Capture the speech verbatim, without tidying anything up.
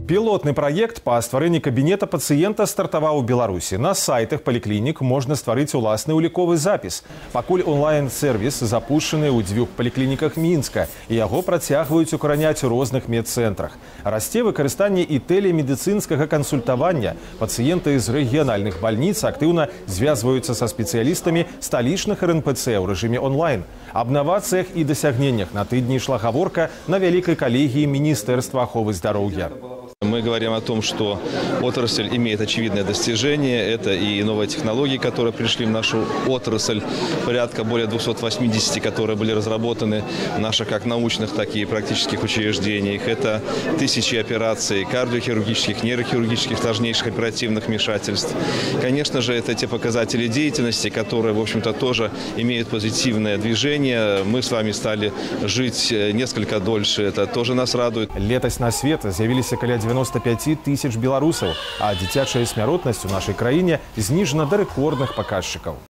Пілотны праект па стварэнні кабінета пацыента стартаваў у Беларусі. На сайтах паліклінік можна стварыць уласны ўліковы запіс. Пакуль онлайн-сервіс запушчаны ў дзвюх паліклініках Мінска, і яго працягваюць укараняць у розных медцэнтрах. Расце выкарыстанне і тэлемедыцынскага кансультавання. Пацыенты з рэгіянальных бальніц актыўна звязваюцца са спецыялістамі сталічных эр эн пэ цэ ў рэжыме онлайн. Аб новацыях і дасягненнях на тыдні ішла гаворка на вялікай калегіі Міністэрства аховы здароўя. Мы говорим о том, что отрасль имеет очевидное достижение. Это и новые технологии, которые пришли в нашу отрасль. Порядка более двухсот восьмидесяти, которые были разработаны в наших как научных, так и практических учреждениях. Это тысячи операций кардиохирургических, нейрохирургических, сложнейших оперативных вмешательств. Конечно же, это те показатели деятельности, которые, в общем-то, тоже имеют позитивное движение. Мы с вами стали жить несколько дольше. Это тоже нас радует. Летась на свет з'явіліся каля девяноста пяти тысяч беларусаў, а дзіцячая смяротнасць у нашай краіне зніжана да рэкордных паказчыкаў.